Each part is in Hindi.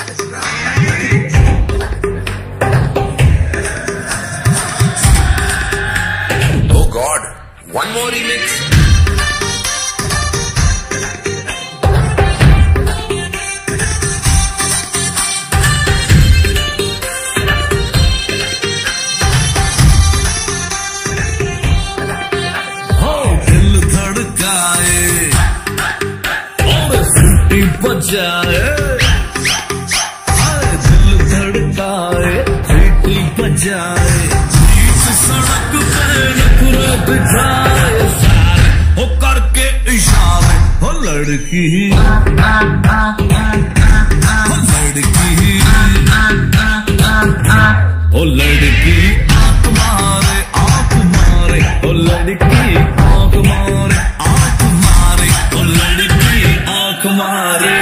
Oh God, one more remix. बजाए दिल धड़काए सीटी बजाए बीच सड़क पे नखरे बिठाए हो करके इशारे हो लड़की हो लड़की आंख मारे हो लड़की आंख मारे हो लड़की आंख मारे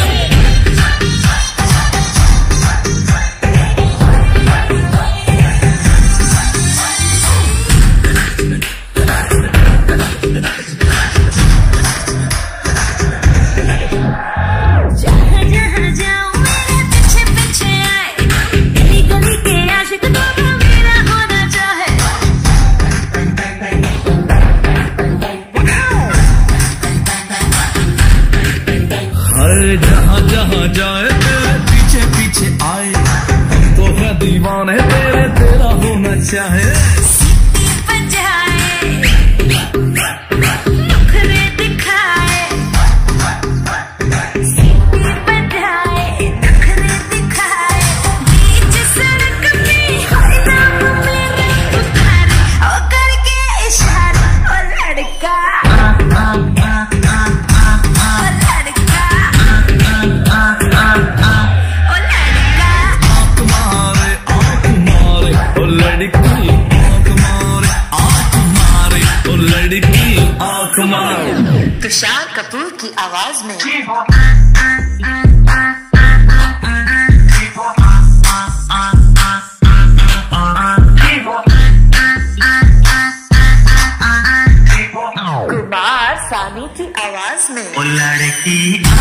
जहाँ जहाँ जाए तेरे पीछे पीछे आए हम तो है दीवाने तेरे तेरा होना चाहे नखरे दिखाए नखरे दिखाए बीच सड़क पे हर नाम मेरा पुकारे ओ करके इशारा ओ लड़का तुषार कपूर की आवाज में कुमार सानू की आवाज में लड़की